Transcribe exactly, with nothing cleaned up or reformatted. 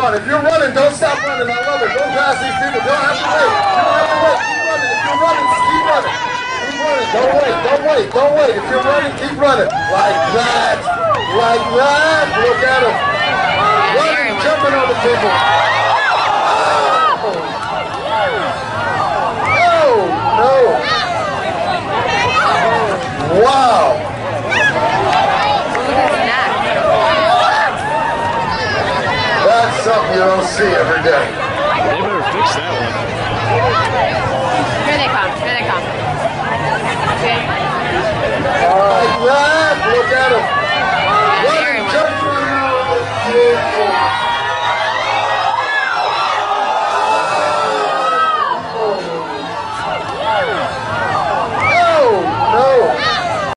on. If you're running, don't stop running. I love it. Go past these people. Don't have to wait. You don't have to wait. Keep running. If you're running, just keep running. Keep running. Don't wait. Don't wait. Don't wait. If you're running, keep running. Like that. Like that. Look at him. Running, jumping on the people. Oh, no. Wow. That's something you don't see every day.